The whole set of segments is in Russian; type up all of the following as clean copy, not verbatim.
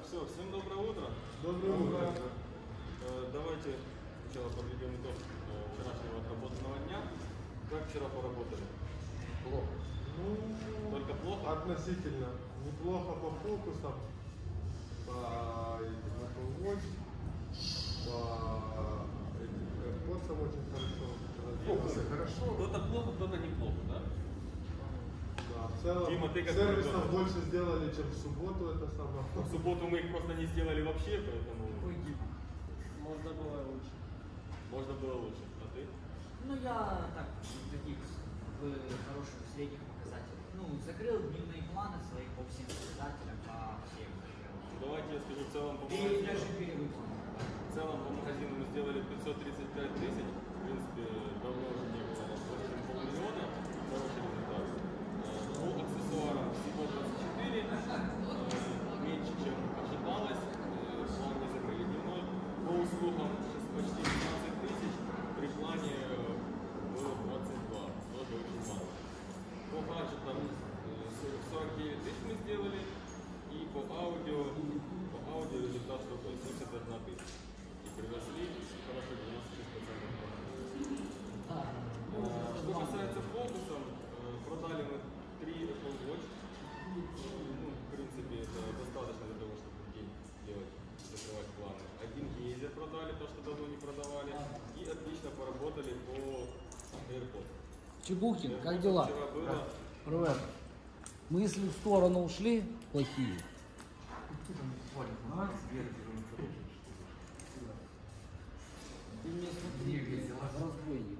все, всем доброе утро. Доброе утро. Давайте сначала подведем итог вчерашнего отработанного дня. Как вчера поработали? Плохо. Ну, только плохо? Относительно. Неплохо по фокусам, по Apple Watch, по AirPods очень хорошо. Фокусы хорошо. Кто-то плохо, кто-то неплохо, да? Да, в целом Дима, ты как сервисов больше сделали, чем в субботу, это самое. В субботу мы их просто не сделали вообще, поэтому... Ой, Дима, можно было лучше. Можно было лучше, а ты? Ну, я так, таких хороших средних показателей. Ну, закрыл дневные планы свои по всем показателям, по всем. Давайте я скажу, в целом по И магазину. даже перевыполнил. В целом по магазину мы сделали 535 тысяч. В принципе, давно уже не было больше, чем полмиллиона. Хороший результат. По аксессуарам всего 24, меньше, чем ожидалось. План не закрыли дневной. По услугам почти 15 тысяч, при плане было 22, тоже очень мало. По гаджетам 49 тысяч мы сделали, и по аудио результат 71 тысяча. И привезли хорошо 96%. Что касается фокусов, продали мы 3 Apple Watch. Ну, в принципе, это достаточно для того, чтобы в день делать, закрывать планы. Один гейзер продали, то, что давно не продавали. И отлично поработали по AirPods. Чебухин, AirPods как дела? вчера было... Привет. Мысли в сторону ушли плохие. Ты мне смотри, разбойник.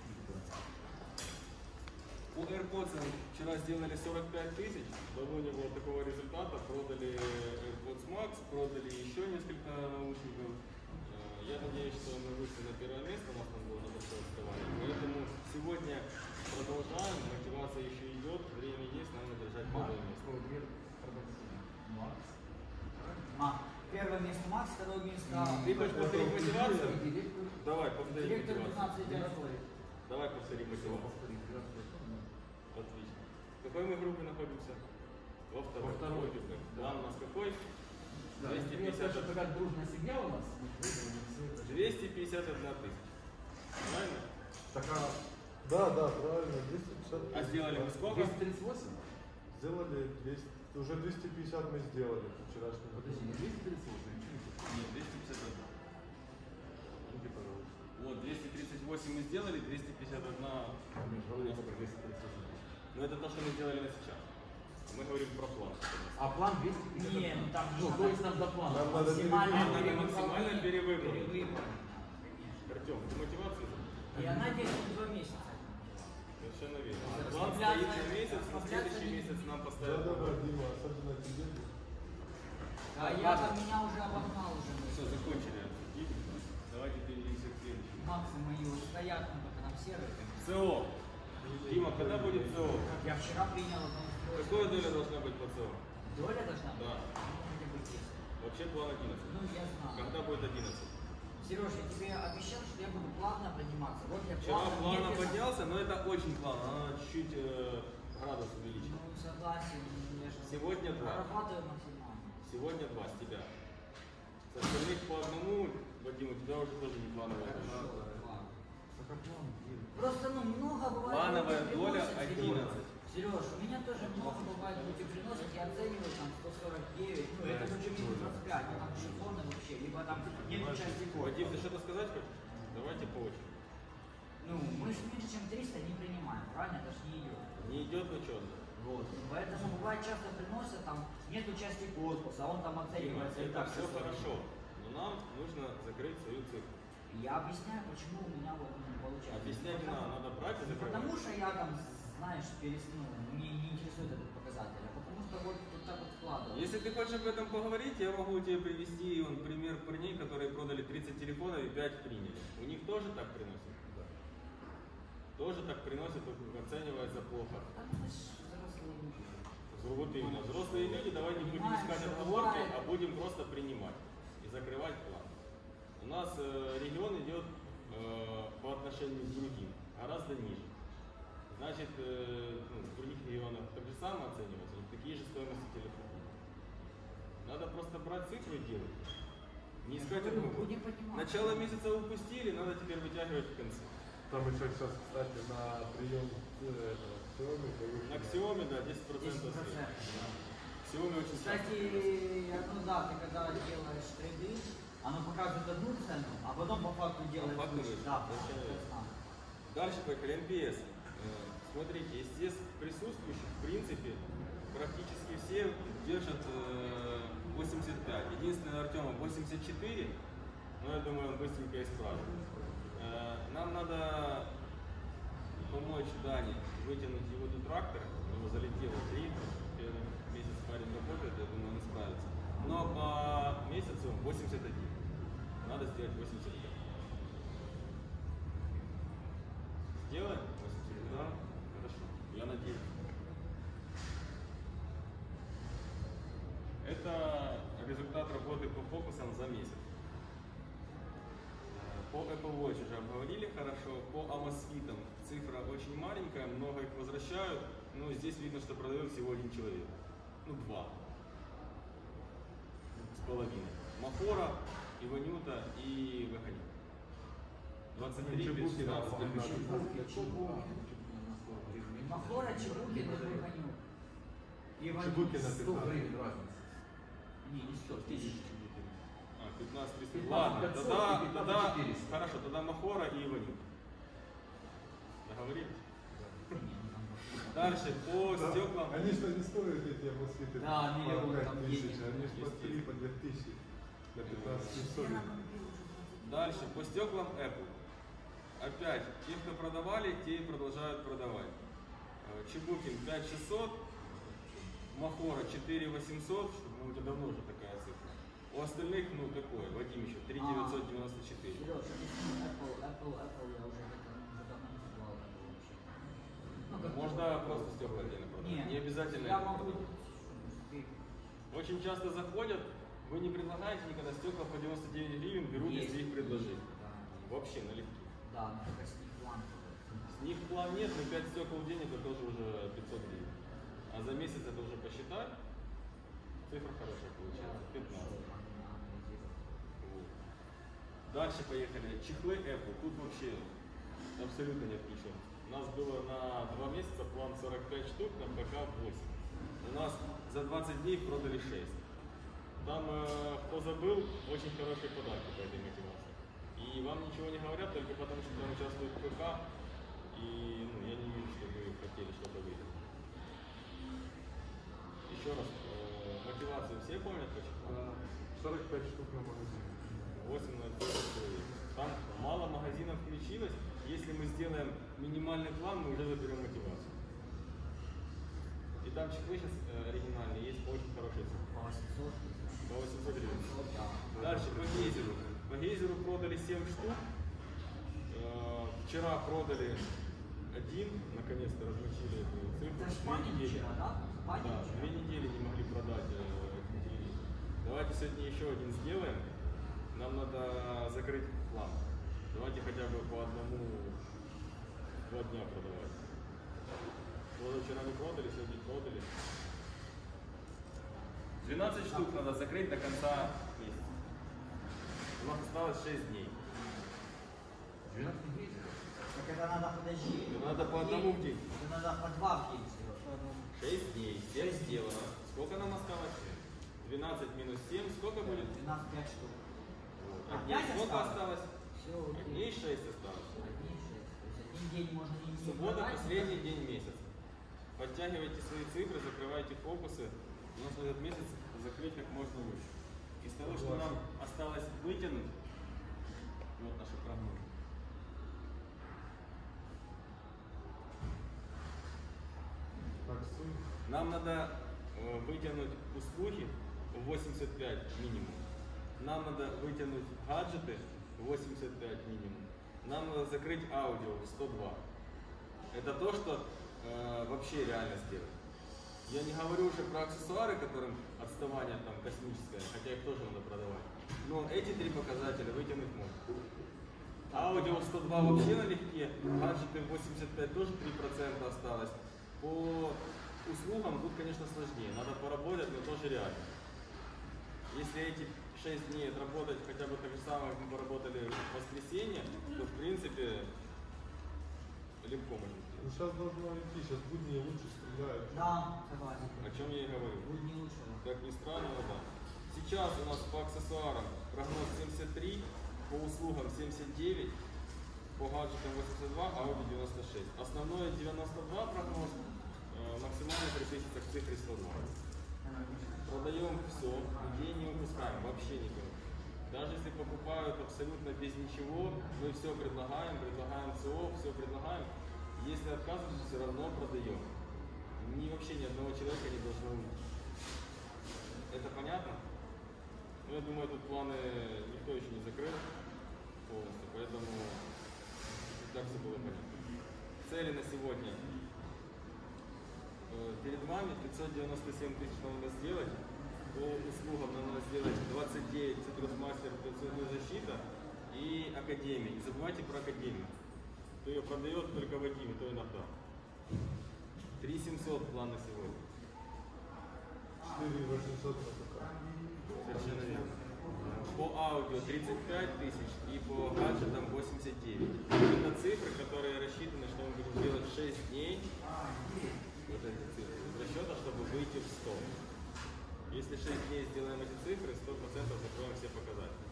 По AirPods вчера сделали 45 тысяч, давно не было такого результата, продали AirPods Max, продали еще несколько наушников. Я надеюсь, что мы вышли на первое место, у нас там было небольшое отставание. Поэтому сегодня продолжаем, мотивация еще идет, время есть, надо держать первое место. Первое место Макс, второе место... Ты хочешь повторить мотивацию? Давай, повтори Директор мотивацию. 15 делает. Давай повтори мотивацию. Отлично. В какой мы группе находимся? Во второй группе. План у нас какой? 250. как дружная семья у нас. 251 тысяча. Правильно? Да, правильно, 250. А сделали мы сколько? 238? Сделали 200, уже 250 мы сделали вчерашний. Подожди, не 238? Нет, 251. Вот, 238 мы сделали, 251. Но это то, что мы сделали на сейчас. Мы говорим про план. А план 250? Не, ну там ну, то есть нам до плана. Нам надо максимально перевыполнить. Конечно. Артем, ты мотивацию? И она действует 2 месяца. Совершенно верно. План стоит на месяц, на следующий месяц нам поставят. Да, Дима, особенно тебе. А я там меня уже обогнал уже. Все, закончили. Давайте перейдемся к следующему. Максы мои уже стоят, ну только там серые. СО. Дима, когда будет СО? Я вчера принял одно устройство. Какая доля должна быть по СО? Доля должна быть? Да. Ну, хотя бы 10. Вообще план 11. Ну, я знаю. Когда будет 11? Сереж, я тебе обещал, что я буду плавно подниматься. Вот я Вчера плавно медленно. поднялся, но это очень плавно. Надо чуть-чуть градус увеличить. Ну, согласен. Я же Сегодня 2. прорабатываю максимально. Сегодня 2 с тебя. С остальных по одному, Вадим, у тебя уже тоже не плановая доля. Просто, ну, много бывает. Плановая люди доля приносят, 11. Сереж, у меня тоже много бывает, люди приносят, я оцениваю там 149, ну, это уже минус 25, ну, там шифоны вообще, либо там нет части кода. Вадим, ты что-то сказать хочешь? Давайте по очереди. Ну, мы же меньше, чем 300 не принимаем, правильно? Это же не идет. Не идет учет. Вот. Поэтому бывает часто приносят, там нету части корпуса, он там оценивается. и Это так все всё. хорошо, но нам нужно закрыть свою цифру. Я объясняю, почему у меня вот не получается. Объяснять не надо брать и Не закрывать. потому что я там, знаешь, мне не интересует этот показатель, а потому что вот так вот складывается. Если ты хочешь об этом поговорить, я могу тебе привести пример парней, которые продали 30 телефонов и 5 приняли. У них тоже так приносят? Да. Тоже так приносят, оценивается плохо. Потому что взрослые люди. Вот именно. Взрослые люди, давай не будем Понимаем, искать что отговорки, бывает. а будем просто принимать и закрывать план. У нас регион идет по отношению к другим гораздо ниже. Значит, в других регионах так же самое оценивается, такие же стоимости телефонов. Надо просто брать цифру и делать. Не искать говорю, одну. будем понимать. Начало месяца упустили, надо теперь вытягивать в конце. Там еще сейчас, кстати, на прием Xiaomi повышено. На Xiaomi, да, 10% 10%. скидка. Xiaomi очень Кстати, ну да, ты когда делаешь трейды, оно показывает одну цену, а потом по факту делает факту выше. выше. Да, Совершенно Дальше поехали, NPS. Смотрите, из здесь присутствующих, в принципе, практически все держат 85. Единственное, Артема 84, но я думаю, он быстренько исправит. Нам надо помочь Дане вытянуть его до трактора. У него залетело 3, первый месяц парень работает, я думаю, он справится. Но по месяцу 81. Надо сделать 85. Сделаем? 80? Да? Хорошо. Я надеюсь. Это результат работы по фокусам за месяц. По Apple Watch уже обговорили хорошо. По Amazfit цифра очень маленькая, много их возвращают. Но здесь видно, что продает всего один человек. Ну, 2. С половиной. Махора, Иванюта и Ваханин. 23, 16, Махора, Чебукин и Ваханюк. Чебукин на 100 гривен разница. Не 100 тысяч. 15 300. 15 Ладно, 500 тогда, и 15 тогда 400. хорошо, тогда Махора и Иванюк. Договорились? Дальше, по Да. стеклам. Они что не стоят эти мосфиты? Да, миллион по там 5000, денег. они же по 3, по 2000. На 15 стоят. Дальше, по стеклам Apple. Опять, те, кто продавали, те и продолжают продавать. Чебукин 5600, Махора 4800, ну это давно уже такая цифра. У остальных, ну такое, Вадим еще 3994. Сереж, Apple, я уже давно не покупал вообще. Ну, как Можно просто стекла отдельно продать. Нет, Не обязательно. я их могу. продавать. Очень часто заходят, вы не предлагаете никогда стекла по 99 гривен, берут, Есть. если их предложить. Да, Вообще налегке. да, но только с них план. С них план нет, но 5 стекол в день это тоже уже 500 гривен. А за месяц это уже посчитать, цифра хорошая получается, 15. Вот. Дальше поехали. Чехлы Apple. Тут вообще абсолютно не включен. У нас было на 2 месяца план 45 штук, на ПК 8. У нас за 20 дней продали 6. Там, кто забыл, очень хорошие подарки по этой мотивации. И вам ничего не говорят, только потому что там участвует ПК. И ну, я не вижу, что вы хотели что-то выиграть. Еще раз, мотивацию все помнят почему? 45 штук на магазин. 8 на 10 человек. Там мало магазинов включилось. Если мы сделаем минимальный план, мы уже заберем мотивацию. И там чехлы сейчас оригинальные, есть очень хорошие цены. По 800. По 800 гривен. Да. Дальше по гейзеру. По гейзеру продали 7 штук. Вчера продали 1, наконец-то размочили эту цифру. Это ж 2 Панин недели. вчера, да? Панин Да, вчера. 2 недели не могли продать этот телевизор. Давайте сегодня еще один сделаем. Нам надо закрыть план. Давайте хотя бы по одному 2 дня продавать. Вчера не продали, сегодня продали. 12 штук надо закрыть до конца месяца. У нас осталось 6 дней. 12 дней. Так это надо, подожди. Надо по одному в день. Это надо по 2 в день, Сереж. 6 дней, 7 сделано. Сколько нам осталось? 12 минус 7, сколько будет? 12, 5 штук. Вот. А, А дней 5 сколько осталось? осталось? Все, А окей. дней 6 осталось. Одни 6. То есть один день можно не Суббота продать, последний день месяца. Подтягивайте свои цифры, закрывайте фокусы. У нас этот месяц закрыть как можно лучше. Из того, что нам осталось вытянуть, вот наши прогнозы. Так, суть. Нам надо вытянуть услуги в 85 минимум. Нам надо вытянуть гаджеты в 85 минимум. Нам надо закрыть аудио в 102. Это то, что вообще реально сделать. Я не говорю уже про аксессуары, которым отставание там космическое, хотя их тоже надо продавать. Но эти 3 показателя вытянуть можно. Аудио 102 вообще налегке, гаджеты 85 тоже 3% осталось. По услугам тут, конечно, сложнее. Надо поработать, но тоже реально. Если эти 6 дней отработать хотя бы так же самое, как мы поработали в воскресенье, то в принципе легко можно Ну сделать. сейчас должно идти, сейчас будни лучше стреляют. Да, согласен. О чем я и говорю. Будет не лучше. Как ни странно, но да. Сейчас у нас по аксессуарам прогноз 73, по услугам 79, по гаджетам 82, аудио 96. Основное 92 прогноз, максимально присутствует к цифре 102. Продаем все, людей не выпускаем, вообще никого. Даже если покупают абсолютно без ничего, мы все предлагаем ЦО, все предлагаем. Если отказываются, все равно продаем. Вообще ни одного человека не должно уйти. Это понятно? Ну, я думаю, тут планы никто еще не закрыл полностью, поэтому так все было понятно. Цели на сегодня. Перед вами 597 тысяч нам надо сделать. По услугам нам надо сделать 29 Citrus Master, 500 защита и Академия. Не забывайте про Академию. Кто ее продает, только Вадим, то иногда. 3700 план на сегодня. 4800 на ПК. Совершенно верно. По аудио 35 тысяч и по гаджетам 89. Это цифры, которые рассчитаны, что мы будем делать 6 дней. Вот эти цифры. Из расчета, чтобы выйти в 100. Если 6 дней сделаем эти цифры, 100% закроем все показатели.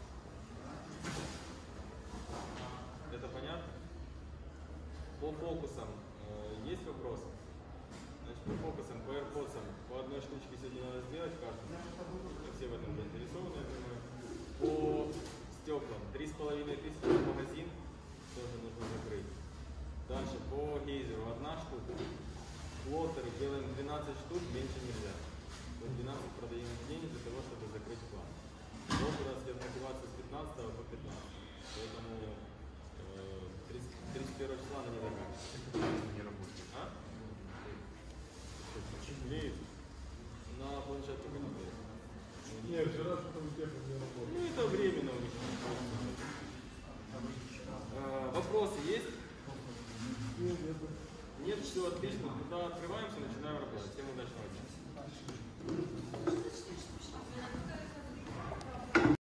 Это понятно? По фокусам есть вопросы? Значит, по фокусам, по AirPods, по одной штучке сегодня надо сделать каждому. Все в этом заинтересованы, я думаю. По стеклам 3500 в магазин тоже нужно закрыть. Дальше по гейзеру 1 штука. Плоттеры делаем 12 штук, меньше нельзя. То 12 продаем в день для того, чтобы закрыть план. Вот у нас идет мотивация с 15 по 15. Поэтому 31 числа она не заканчивается. Не работает. А? Имеет. На планшет только не влияет. Не, вчера что-то у тебя не работало. Ну это временно у них. Вопросы есть? Нет. Нет, все отлично. Тогда открываемся, начинаем работать. Всем удачного дня.